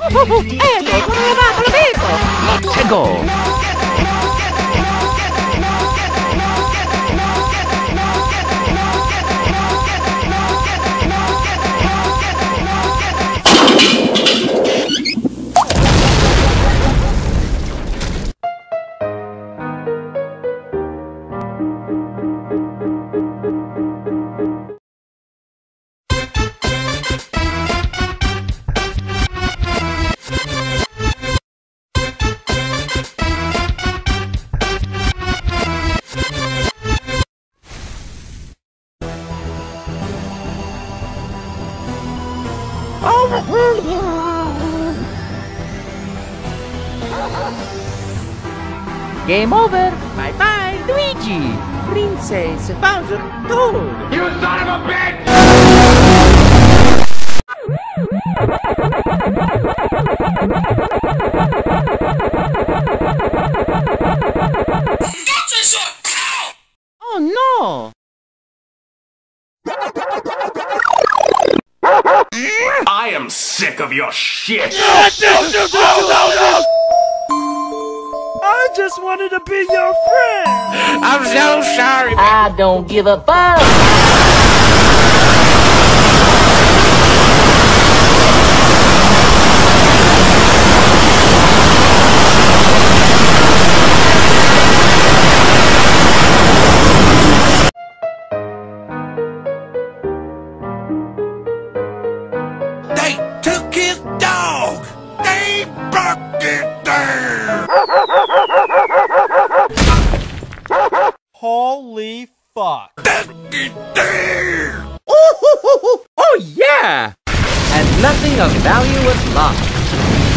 Ecco, come va, lo vedo! Let's go! Game over! Bye-bye, Luigi! Princess Bowser Toad! You son of a bitch! Oh no! I am sick of your shit! I just wanted to be your friend! I'm so sorry, I don't give a fuck! They took his dog! They burnt it down! Holy fuck. Oh yeah! And nothing of value was lost.